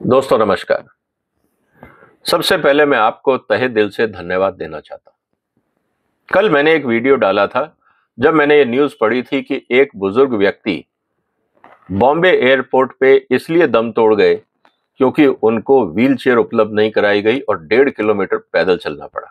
दोस्तों नमस्कार। सबसे पहले मैं आपको तहे दिल से धन्यवाद देना चाहता हूं। कल मैंने एक वीडियो डाला था जब मैंने ये न्यूज़ पढ़ी थी कि एक बुजुर्ग व्यक्ति बॉम्बे एयरपोर्ट पे इसलिए दम तोड़ गए क्योंकि उनको व्हीलचेयर उपलब्ध नहीं कराई गई और 1.5 किलोमीटर पैदल चलना पड़ा।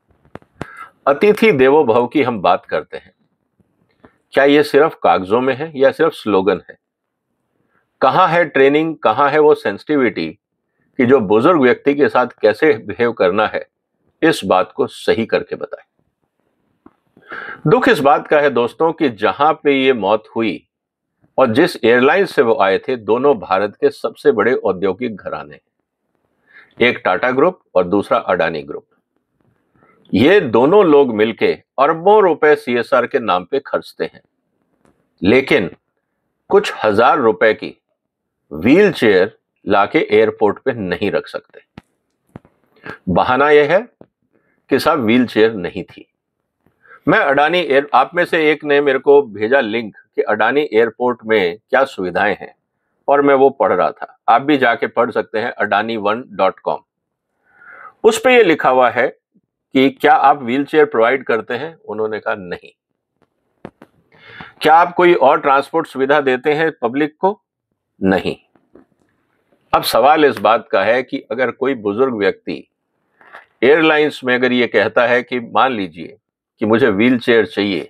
अतिथि देवो भव की हम बात करते हैं, क्या ये सिर्फ कागजों में है या सिर्फ स्लोगन है? कहां है ट्रेनिंग, कहां है वो सेंसिटिविटी कि जो बुजुर्ग व्यक्ति के साथ कैसे बिहेव करना है, इस बात को सही करके बताएं। दुख इस बात का है दोस्तों कि जहां पे ये मौत हुई और जिस एयरलाइन से वो आए थे, दोनों भारत के सबसे बड़े औद्योगिक घराने हैं। एक टाटा ग्रुप और दूसरा अडानी ग्रुप। ये दोनों लोग मिलके अरबों रुपए सीएसआर के नाम पे खर्चते हैं, लेकिन कुछ हजार रुपए की व्हील चेयर लाके एयरपोर्ट पे नहीं रख सकते। बहाना यह है कि साहब व्हील चेयर नहीं थी। मैं अडानी एयर आप में से एक ने मेरे को भेजा लिंक कि अडानी एयरपोर्ट में क्या सुविधाएं हैं, और मैं वो पढ़ रहा था। आप भी जाके पढ़ सकते हैं adani1.com। उस पे ये लिखा हुआ है कि क्या आप व्हील चेयर प्रोवाइड करते हैं? उन्होंने कहा नहीं। क्या आप कोई और ट्रांसपोर्ट सुविधा देते हैं पब्लिक को? नहीं। अब सवाल इस बात का है कि अगर कोई बुजुर्ग व्यक्ति एयरलाइंस में अगर ये कहता है कि मान लीजिए कि मुझे व्हील चेयर चाहिए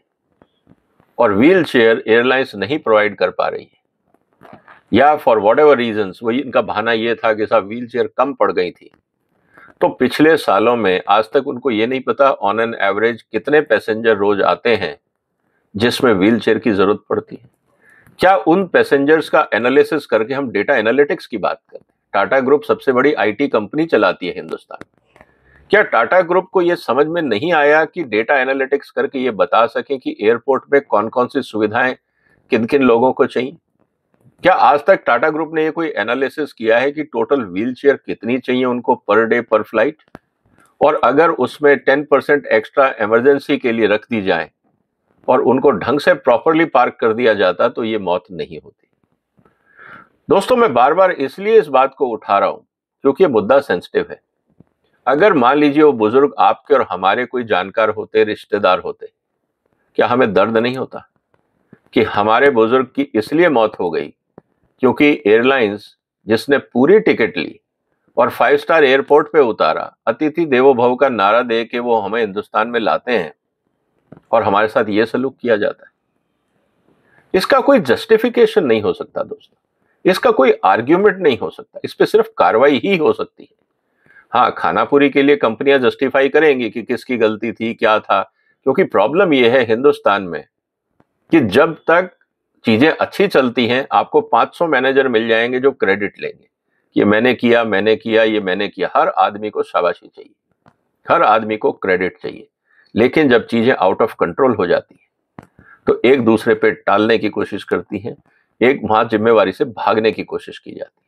और व्हील चेयर एयरलाइंस नहीं प्रोवाइड कर पा रही है, या फॉर वॉट एवर रीजन्स, वही इनका बहाना ये था कि साहब व्हील चेयर कम पड़ गई थी, तो पिछले सालों में आज तक उनको ये नहीं पता ऑन एन एवरेज कितने पैसेंजर रोज आते हैं जिसमें व्हील चेयर की जरूरत पड़ती है। क्या उन पैसेंजर्स का एनालिसिस करके हम डेटा एनालिटिक्स की बात करें? टाटा ग्रुप सबसे बड़ी आईटी कंपनी चलाती है हिंदुस्तान। क्या टाटा ग्रुप को यह समझ में नहीं आया कि डेटा एनालिटिक्स करके ये बता सके कि एयरपोर्ट पे कौन कौन सी सुविधाएं किन किन लोगों को चाहिए? क्या आज तक टाटा ग्रुप ने ये कोई एनालिसिस किया है कि टोटल व्हील चेयर कितनी चाहिए उनको पर डे पर फ्लाइट, और अगर उसमें 10% एक्स्ट्रा इमरजेंसी के लिए रख दी जाए और उनको ढंग से प्रॉपरली पार्क कर दिया जाता तो ये मौत नहीं होती। दोस्तों मैं बार बार इसलिए इस बात को उठा रहा हूं क्योंकि ये मुद्दा सेंसिटिव है। अगर मान लीजिए वो बुजुर्ग आपके और हमारे कोई जानकार होते, रिश्तेदार होते, क्या हमें दर्द नहीं होता कि हमारे बुजुर्ग की इसलिए मौत हो गई क्योंकि एयरलाइंस जिसने पूरी टिकट ली और 5 स्टार एयरपोर्ट पे उतारा, अतिथि देवो भव का नारा दे के वो हमें हिंदुस्तान में लाते हैं और हमारे साथ ये सलूक किया जाता है? इसका कोई जस्टिफिकेशन नहीं हो सकता दोस्तों, इसका कोई आर्ग्यूमेंट नहीं हो सकता, इस पे सिर्फ कार्रवाई ही हो सकती है। हाँ, खानापुरी के लिए कंपनियां जस्टिफाई करेंगी कि किसकी गलती थी, क्या था, क्योंकि प्रॉब्लम यह है हिंदुस्तान में कि जब तक चीजें अच्छी चलती हैं आपको 500 मैनेजर मिल जाएंगे जो क्रेडिट लेंगे, ये मैंने किया, मैंने किया, ये मैंने किया। हर आदमी को शाबाशी चाहिए, हर आदमी को क्रेडिट चाहिए, लेकिन जब चीजें आउट ऑफ कंट्रोल हो जाती है तो एक दूसरे पे टालने की कोशिश करती हैं, एक वहां जिम्मेवारी से भागने की कोशिश की जाती है।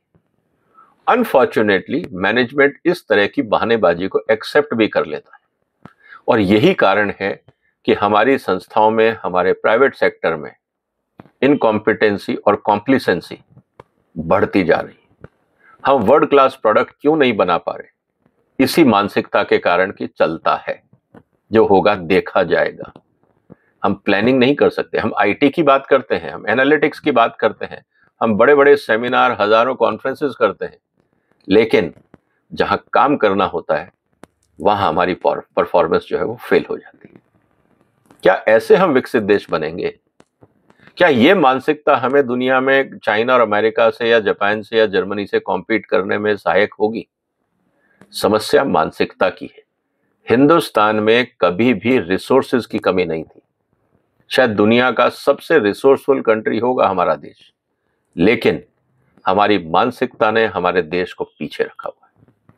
अनफॉर्चुनेटली मैनेजमेंट इस तरह की बहानेबाजी को एक्सेप्ट भी कर लेता है, और यही कारण है कि हमारी संस्थाओं में, हमारे प्राइवेट सेक्टर में इनकॉम्पिटेंसी और कॉम्प्लिसेंसी बढ़ती जा रही है। हम वर्ल्ड क्लास प्रोडक्ट क्यों नहीं बना पा रहे? इसी मानसिकता के कारण कि चलता है, जो होगा देखा जाएगा। हम प्लानिंग नहीं कर सकते। हम आईटी की बात करते हैं, हम एनालिटिक्स की बात करते हैं, हम बड़े बड़े सेमिनार, हजारों कॉन्फ्रेंसेस करते हैं, लेकिन जहां काम करना होता है वहां हमारी परफॉर्मेंस जो है वो फेल हो जाती है। क्या ऐसे हम विकसित देश बनेंगे? क्या ये मानसिकता हमें दुनिया में चाइना और अमेरिका से या जापान से या जर्मनी से कॉम्पीट करने में सहायक होगी? समस्या मानसिकता की है। हिंदुस्तान में कभी भी रिसोर्सेज की कमी नहीं थी। शायद दुनिया का सबसे रिसोर्सफुल कंट्री होगा हमारा देश, लेकिन हमारी मानसिकता ने हमारे देश को पीछे रखा हुआ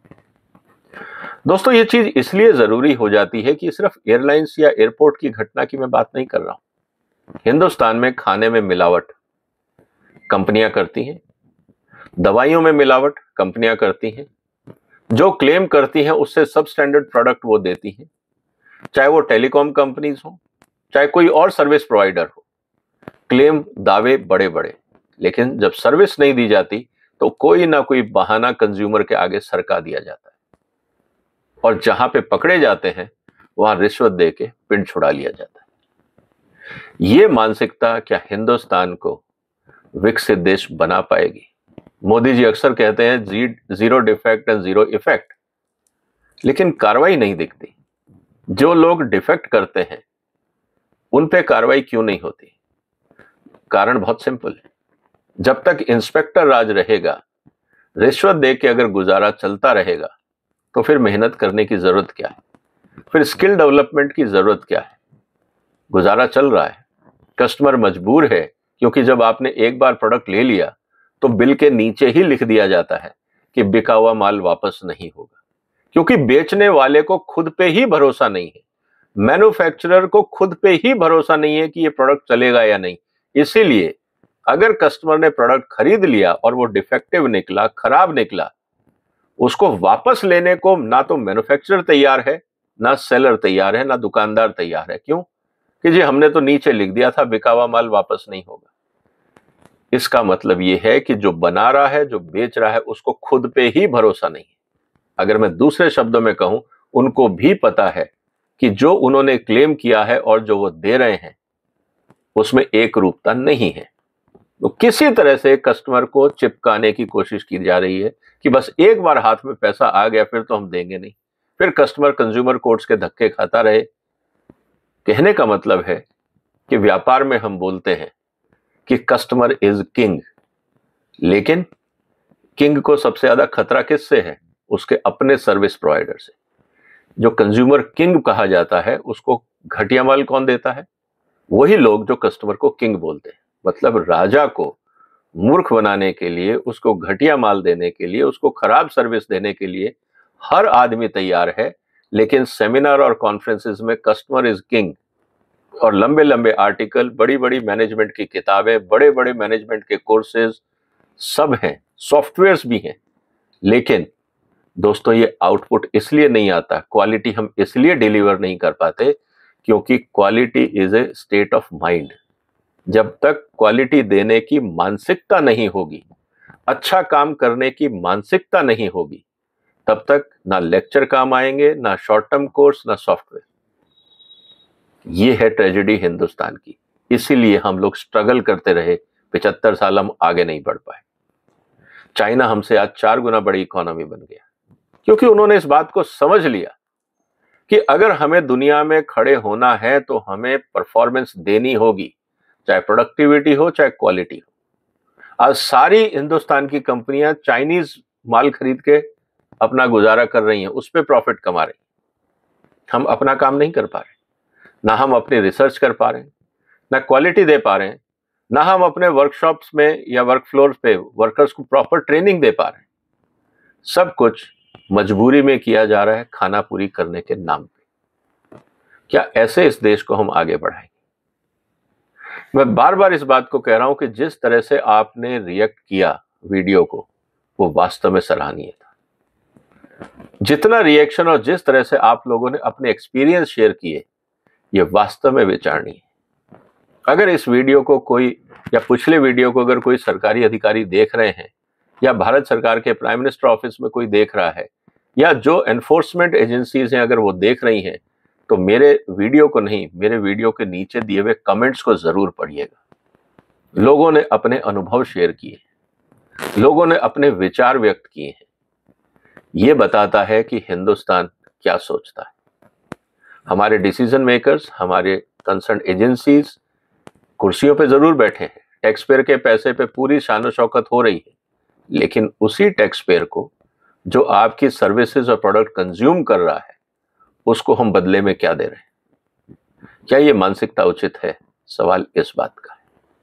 है। दोस्तों ये चीज इसलिए जरूरी हो जाती है कि सिर्फ एयरलाइंस या एयरपोर्ट की घटना की मैं बात नहीं कर रहा हूं। हिंदुस्तान में खाने में मिलावट कंपनियां करती हैं, दवाइयों में मिलावट कंपनियां करती हैं, जो क्लेम करती हैं उससे सब स्टैंडर्ड प्रोडक्ट वो देती हैं, चाहे वो टेलीकॉम कंपनीज हो, चाहे कोई और सर्विस प्रोवाइडर हो। क्लेम, दावे बड़े बड़े, लेकिन जब सर्विस नहीं दी जाती तो कोई ना कोई बहाना कंज्यूमर के आगे सरका दिया जाता है और जहां पे पकड़े जाते हैं वहां रिश्वत दे के पिंड छुड़ा लिया जाता है। ये मानसिकता क्या हिंदुस्तान को विकसित देश बना पाएगी? मोदी जी अक्सर कहते हैं zero defect and zero effect, लेकिन कार्रवाई नहीं दिखती। जो लोग डिफेक्ट करते हैं उन पे कार्रवाई क्यों नहीं होती? कारण बहुत सिंपल है। जब तक इंस्पेक्टर राज रहेगा, रिश्वत दे के अगर गुजारा चलता रहेगा, तो फिर मेहनत करने की जरूरत क्या है? फिर स्किल डेवलपमेंट की जरूरत क्या है? गुजारा चल रहा है, कस्टमर मजबूर है, क्योंकि जब आपने एक बार प्रोडक्ट ले लिया तो बिल के नीचे ही लिख दिया जाता है कि बिका हुआ माल वापस नहीं होगा, क्योंकि बेचने वाले को खुद पे ही भरोसा नहीं है, मैन्युफैक्चरर को खुद पे ही भरोसा नहीं है कि ये प्रोडक्ट चलेगा या नहीं। इसीलिए अगर कस्टमर ने प्रोडक्ट खरीद लिया और वो डिफेक्टिव निकला, खराब निकला, उसको वापस लेने को ना तो मैन्युफैक्चरर तैयार है, ना सेलर तैयार है, ना दुकानदार तैयार है। क्यों? कि जी हमने तो नीचे लिख दिया था बिका हुआ माल वापस नहीं होगा। इसका मतलब यह है कि जो बना रहा है, जो बेच रहा है, उसको खुद पे ही भरोसा नहीं है। अगर मैं दूसरे शब्दों में कहूं, उनको भी पता है कि जो उन्होंने क्लेम किया है और जो वो दे रहे हैं उसमें एक रूपता नहीं है। तो किसी तरह से कस्टमर को चिपकाने की कोशिश की जा रही है कि बस एक बार हाथ में पैसा आ गया फिर तो हम देंगे नहीं, फिर कस्टमर कंज्यूमर कोर्ट्स के धक्के खाता रहे। कहने का मतलब है कि व्यापार में हम बोलते हैं कि कस्टमर इज किंग, लेकिन किंग को सबसे ज्यादा खतरा किससे है? उसके अपने सर्विस प्रोवाइडर से। जो कंज्यूमर किंग कहा जाता है उसको घटिया माल कौन देता है? वही लोग जो कस्टमर को किंग बोलते हैं। मतलब राजा को मूर्ख बनाने के लिए, उसको घटिया माल देने के लिए, उसको खराब सर्विस देने के लिए हर आदमी तैयार है, लेकिन सेमिनार और कॉन्फ्रेंसेस में कस्टमर इज किंग और लंबे लंबे आर्टिकल, बड़ी बड़ी मैनेजमेंट की किताबें, बड़े बड़े मैनेजमेंट के कोर्सेज सब हैं, सॉफ्टवेयर्स भी हैं, लेकिन दोस्तों ये आउटपुट इसलिए नहीं आता, क्वालिटी हम इसलिए डिलीवर नहीं कर पाते क्योंकि quality is a state of mind. जब तक क्वालिटी देने की मानसिकता नहीं होगी, अच्छा काम करने की मानसिकता नहीं होगी, तब तक ना लेक्चर काम आएंगे, ना शॉर्ट टर्म कोर्स, ना सॉफ्टवेयर। ये है ट्रेजेडी हिंदुस्तान की। इसीलिए हम लोग स्ट्रगल करते रहे, 75 साल हम आगे नहीं बढ़ पाए। चाइना हमसे आज 4 गुना बड़ी इकोनॉमी बन गया, क्योंकि उन्होंने इस बात को समझ लिया कि अगर हमें दुनिया में खड़े होना है तो हमें परफॉर्मेंस देनी होगी, चाहे प्रोडक्टिविटी हो चाहे क्वालिटी हो। आज सारी हिंदुस्तान की कंपनियां चाइनीज माल खरीद के अपना गुजारा कर रही हैं, उस पर प्रॉफिट कमा रही हैं। हम अपना काम नहीं कर पा रहे, ना हम अपनी रिसर्च कर पा रहे हैं, ना क्वालिटी दे पा रहे हैं, ना हम अपने वर्कशॉप्स में या वर्क फ्लोर पे वर्कर्स को प्रॉपर ट्रेनिंग दे पा रहे हैं। सब कुछ मजबूरी में किया जा रहा है, खाना पूरी करने के नाम पे। क्या ऐसे इस देश को हम आगे बढ़ाएंगे? मैं बार बार इस बात को कह रहा हूं कि जिस तरह से आपने रिएक्ट किया वीडियो को, वो वास्तव में सराहनीय था। जितना रिएक्शन और जिस तरह से आप लोगों ने अपने एक्सपीरियंस शेयर किए, ये वास्तव में विचारणीय है। अगर इस वीडियो को कोई, या पिछले वीडियो को अगर कोई सरकारी अधिकारी देख रहे हैं, या भारत सरकार के प्राइम मिनिस्टर ऑफिस में कोई देख रहा है, या जो एनफोर्समेंट एजेंसीज हैं अगर वो देख रही हैं, तो मेरे वीडियो को नहीं, मेरे वीडियो के नीचे दिए हुए कमेंट्स को जरूर पढ़िएगा। लोगों ने अपने अनुभव शेयर किए, लोगों ने अपने विचार व्यक्त किए हैं। ये बताता है कि हिंदुस्तान क्या सोचता है। हमारे डिसीजन मेकर्स, हमारे कंसर्न एजेंसीज कुर्सियों पे जरूर बैठे हैं, टैक्स पेयर के पैसे पे पूरी शान शौकत हो रही है, लेकिन उसी टैक्स पेयर को जो आपकी सर्विसेज और प्रोडक्ट कंज्यूम कर रहा है, उसको हम बदले में क्या दे रहे हैं? क्या ये मानसिकता उचित है? सवाल इस बात का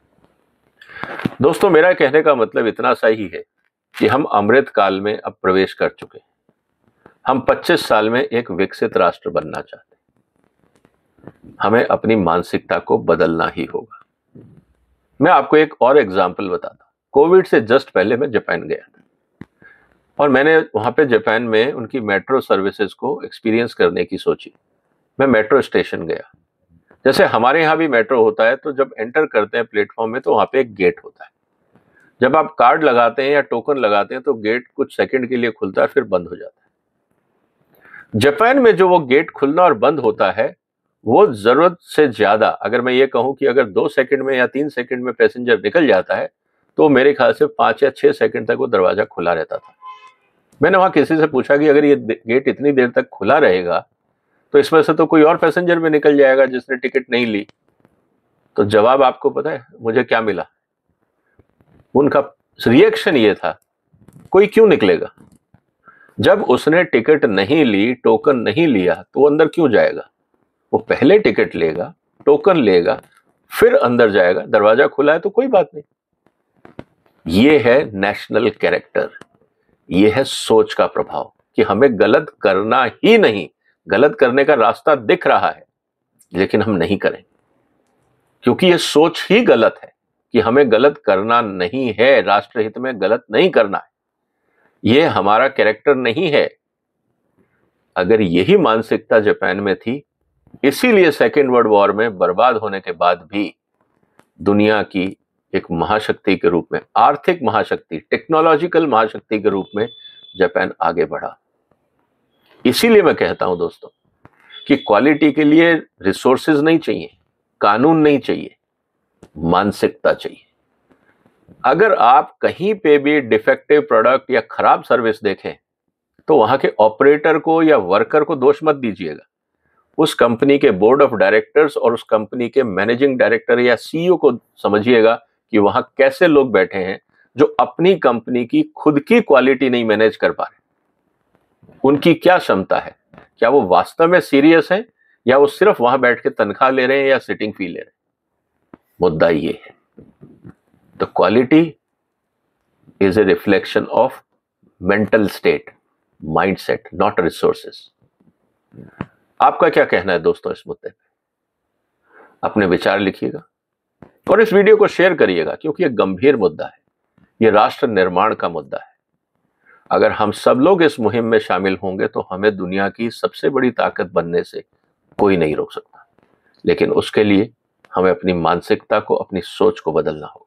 है। दोस्तों, मेरा कहने का मतलब इतना सा ही है कि हम अमृत काल में अब प्रवेश कर चुके हैं। हम 25 साल में एक विकसित राष्ट्र बनना चाहते हैं। हमें अपनी मानसिकता को बदलना ही होगा। मैं आपको एक और एग्जाम्पल बताता हूं। कोविड से जस्ट पहले मैं जापान गया था और मैंने वहां पे जापान में उनकी मेट्रो सर्विसेज को एक्सपीरियंस करने की सोची। मैं मेट्रो स्टेशन गया। जैसे हमारे यहाँ भी मेट्रो होता है, तो जब एंटर करते हैं प्लेटफॉर्म में तो वहां पे एक गेट होता है। जब आप कार्ड लगाते हैं या टोकन लगाते हैं तो गेट कुछ सेकंड के लिए खुलता है, फिर बंद हो जाता है। जापान में जो वो गेट खुलना और बंद होता है वो जरूरत से ज्यादा, अगर मैं ये कहूं कि अगर 2 सेकंड में या 3 सेकंड में पैसेंजर निकल जाता है तो मेरे ख्याल से 5 या 6 सेकंड तक वो दरवाजा खुला रहता था। मैंने वहां किसी से पूछा कि अगर ये गेट इतनी देर तक खुला रहेगा तो इसमें से तो कोई और पैसेंजर भी निकल जाएगा जिसने टिकट नहीं ली। तो जवाब आपको पता है मुझे क्या मिला? उनका रिएक्शन ये था, कोई क्यों निकलेगा? जब उसने टिकट नहीं ली, टोकन नहीं लिया, तो वो अंदर क्यों जाएगा? वो पहले टिकट लेगा, टोकन लेगा, फिर अंदर जाएगा। दरवाजा खुला है तो कोई बात नहीं। ये है नेशनल कैरेक्टर, ये है सोच का प्रभाव कि हमें गलत करना ही नहीं, गलत करने का रास्ता दिख रहा है लेकिन हम नहीं करें, क्योंकि ये सोच ही गलत है कि हमें गलत करना नहीं है, राष्ट्रहित में गलत नहीं करना है। ये हमारा कैरेक्टर नहीं है। अगर यही मानसिकता जापान में थी, इसीलिए सेकेंड वर्ल्ड वॉर में बर्बाद होने के बाद भी दुनिया की एक महाशक्ति के रूप में, आर्थिक महाशक्ति, टेक्नोलॉजिकल महाशक्ति के रूप में जापान आगे बढ़ा। इसीलिए मैं कहता हूं दोस्तों कि क्वालिटी के लिए रिसोर्सेज नहीं चाहिए, कानून नहीं चाहिए, मानसिकता चाहिए। अगर आप कहीं पे भी डिफेक्टिव प्रोडक्ट या खराब सर्विस देखें तो वहां के ऑपरेटर को या वर्कर को दोष मत दीजिएगा। उस कंपनी के बोर्ड ऑफ डायरेक्टर्स और उस कंपनी के मैनेजिंग डायरेक्टर या सीईओ को समझिएगा कि वहां कैसे लोग बैठे हैं जो अपनी कंपनी की खुद की क्वालिटी नहीं मैनेज कर पा रहे। उनकी क्या क्षमता है? क्या वो वास्तव में सीरियस हैं या वो सिर्फ वहां बैठ के तनख्वाह ले रहे हैं या सिटिंग फी ले रहे हैं? मुद्दा ये है। तो quality is a reflection of mental state, mindset, not resources. आपका क्या कहना है दोस्तों इस मुद्दे पे? अपने विचार लिखिएगा और इस वीडियो को शेयर करिएगा, क्योंकि यह गंभीर मुद्दा है, यह राष्ट्र निर्माण का मुद्दा है। अगर हम सब लोग इस मुहिम में शामिल होंगे तो हमें दुनिया की सबसे बड़ी ताकत बनने से कोई नहीं रोक सकता। लेकिन उसके लिए हमें अपनी मानसिकता को, अपनी सोच को बदलना होगा।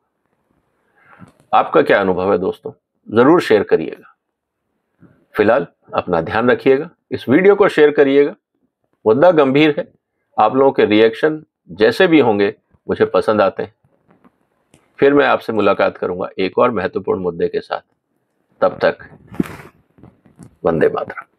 आपका क्या अनुभव है दोस्तों? जरूर शेयर करिएगा। फिलहाल अपना ध्यान रखिएगा, इस वीडियो को शेयर करिएगा। मुद्दा गंभीर है, आप लोगों के रिएक्शन जैसे भी होंगे मुझे पसंद आते हैं। फिर मैं आपसे मुलाकात करूंगा एक और महत्वपूर्ण मुद्दे के साथ। तब तक वंदे मातरम।